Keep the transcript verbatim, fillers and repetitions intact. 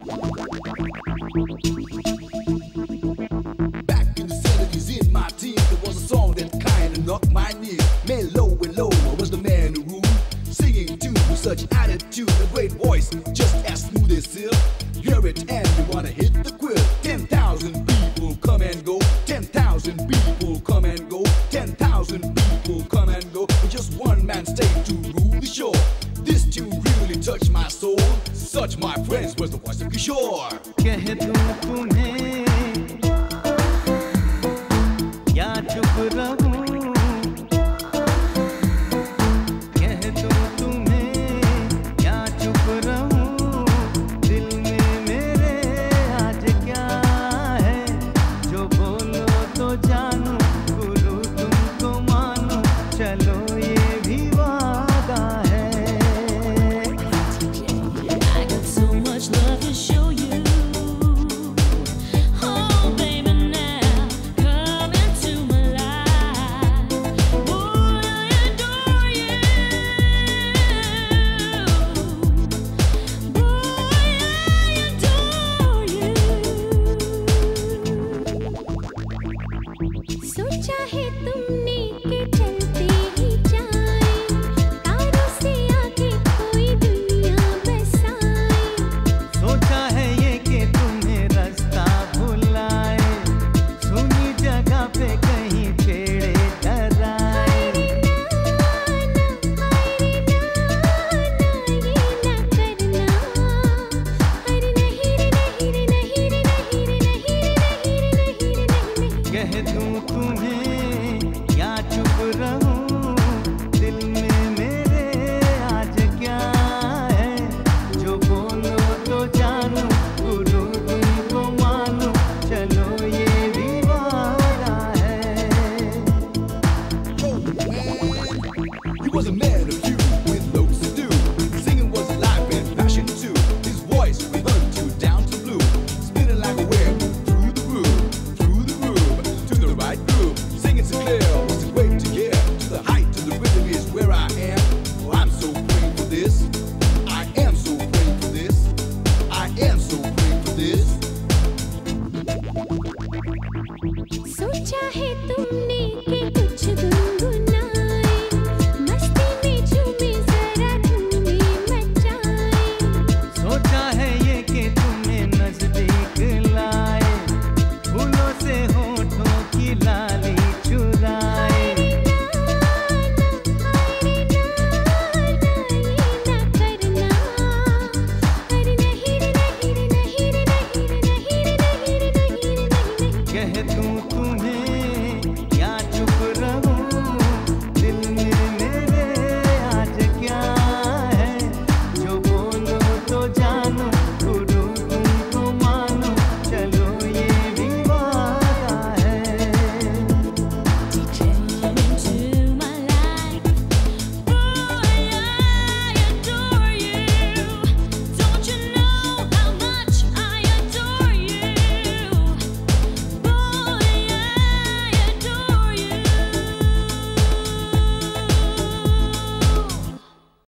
Back in the seventies in my teens, there was a song that kinda knocked my knees. Mellow and low was the man who ruled, singing tune with such attitude, a great voice, just as smooth as silk. Hear it and you wanna hit the quill. Ten thousand people come and go. Ten thousand people come and go. Ten thousand people come and go. But just one man stayed to rule the show. This tune really touched my soul. Such, my friends, was the voice of Kishore. कह दूं तुम्हें